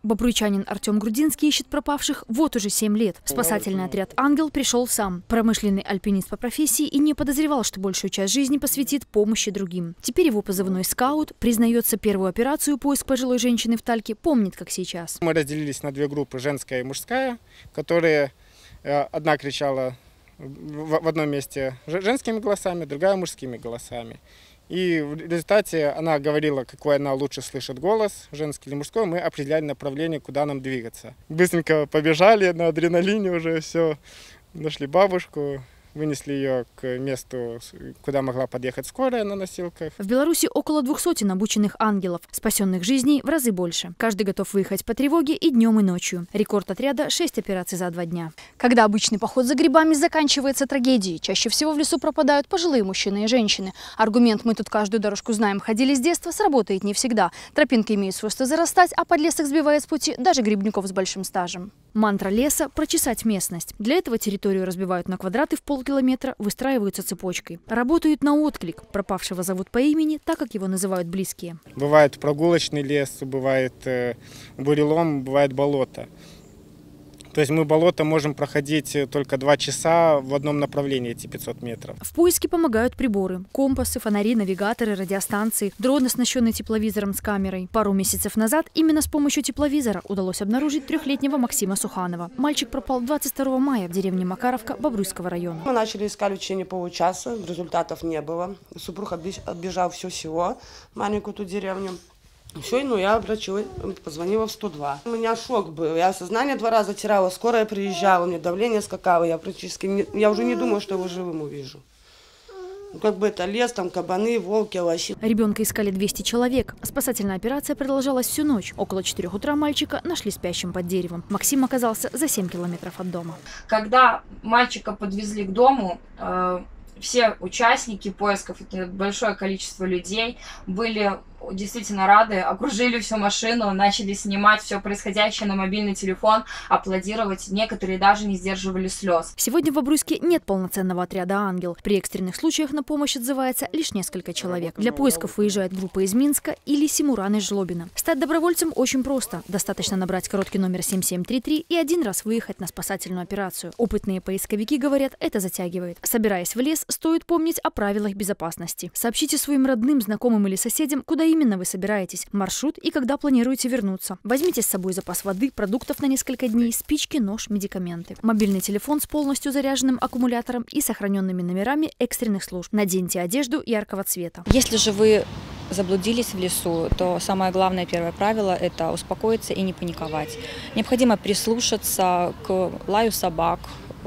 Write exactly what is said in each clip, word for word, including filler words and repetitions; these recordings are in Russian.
Бобруйчанин Артем Грудинский ищет пропавших вот уже семь лет. В спасательный отряд «Ангел» пришел сам. Промышленный альпинист по профессии и не подозревал, что большую часть жизни посвятит помощи другим. Теперь его позывной «Скаут» признается, первую операцию «Поиск пожилой женщины в Тальке» помнит как сейчас. Мы разделились на две группы, женская и мужская, которые одна кричала в одном месте женскими голосами, другая мужскими голосами. И в результате она говорила, какой она лучше слышит голос, женский или мужской. Мы определяли направление, куда нам двигаться. Быстренько побежали на адреналине уже, все. Нашли бабушку, вынесли ее к месту, куда могла подъехать скорая на носилках. В Беларуси около двух сотен обученных ангелов. Спасенных жизней в разы больше. Каждый готов выехать по тревоге и днем, и ночью. Рекорд отряда – шесть операций за два дня. Когда обычный поход за грибами заканчивается трагедией, чаще всего в лесу пропадают пожилые мужчины и женщины. Аргумент «мы тут каждую дорожку знаем, ходили с детства» сработает не всегда. Тропинки имеют свойство зарастать, а подлесок сбивает с пути даже грибников с большим стажем. Мантра леса – прочесать местность. Для этого территорию разбивают на квадраты в полкилометра, выстраиваются цепочкой. Работают на отклик. Пропавшего зовут по имени, так как его называют близкие. Бывает прогулочный лес, бывает э, бурелом, бывает болото. То есть мы болото можем проходить только два часа в одном направлении, эти пятьсот метров. В поиске помогают приборы. Компасы, фонари, навигаторы, радиостанции, дрон, оснащенный тепловизором с камерой. Пару месяцев назад именно с помощью тепловизора удалось обнаружить трехлетнего Максима Суханова. Мальчик пропал двадцать второго мая в деревне Макаровка Бобруйского района. Мы начали искать в течение получаса, результатов не было. Супруг оббежал все село, маленькую ту деревню. Все, ну я обратилась, позвонила в сто два. У меня шок был, я сознание два раза теряла, скорая приезжала, у меня давление скакало, я практически, не, я уже не думала, что его живым увижу. Ну, как бы это лес, там кабаны, волки, лоси. Ребенка искали двести человек. Спасательная операция продолжалась всю ночь. Около четырёх утра мальчика нашли спящим под деревом. Максим оказался за семь километров от дома. Когда мальчика подвезли к дому, э все участники поисков, это большое количество людей, были действительно рады, окружили всю машину, начали снимать все происходящее на мобильный телефон, аплодировать. Некоторые даже не сдерживали слез. Сегодня в Бобруйске нет полноценного отряда «Ангел». При экстренных случаях на помощь отзывается лишь несколько человек. Для поисков выезжает группа из Минска или Симуран из Жлобина. Стать добровольцем очень просто. Достаточно набрать короткий номер семь семь три три и один раз выехать на спасательную операцию. Опытные поисковики говорят, это затягивает. Собираясь в лес, стоит помнить о правилах безопасности. Сообщите своим родным, знакомым или соседям, куда именно вы собираетесь, маршрут и когда планируете вернуться. Возьмите с собой запас воды, продуктов на несколько дней, спички, нож, медикаменты. Мобильный телефон с полностью заряженным аккумулятором и сохраненными номерами экстренных служб. Наденьте одежду яркого цвета. Если же вы заблудились в лесу, то самое главное первое правило – это успокоиться и не паниковать. Необходимо прислушаться к лаю собак,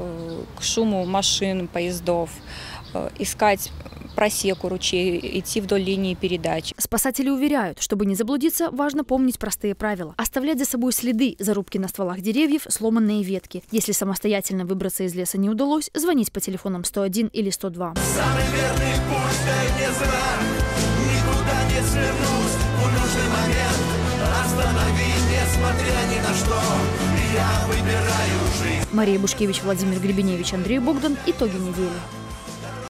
к шуму машин, поездов, искать просеку, ручей, идти вдоль линии передач. Спасатели уверяют, чтобы не заблудиться, важно помнить простые правила. Оставлять за собой следы, зарубки на стволах деревьев, сломанные ветки. Если самостоятельно выбраться из леса не удалось, звонить по телефонам сто один или сто два. Самый верный путь, дай мне знак, никуда не свернусь в нужный момент. Останови, несмотря ни на что, я выбираю жизнь. Мария Бушкевич, Владимир Гребеневич, Андрей Богдан. Итоги недели.